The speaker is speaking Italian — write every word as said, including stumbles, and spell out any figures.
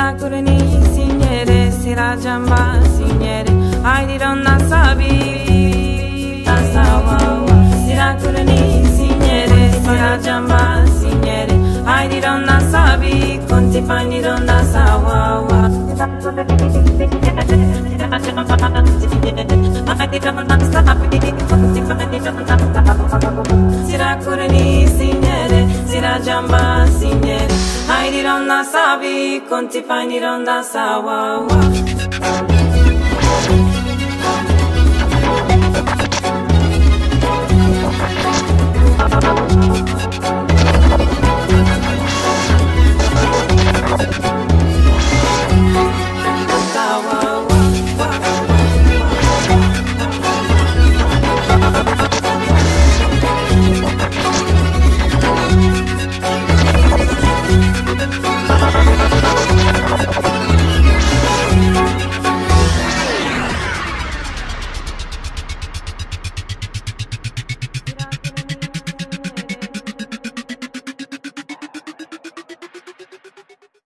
Sirakurni signere, sirajamba signere, ai di donna sabi, tasawawa. Sirakurni signere, sirajamba signere, ai di donna sabi, conti pani donna sawawa. Sirakurni signere, sirajamba signere, ai di donna sabi, conti pani donna sawawa.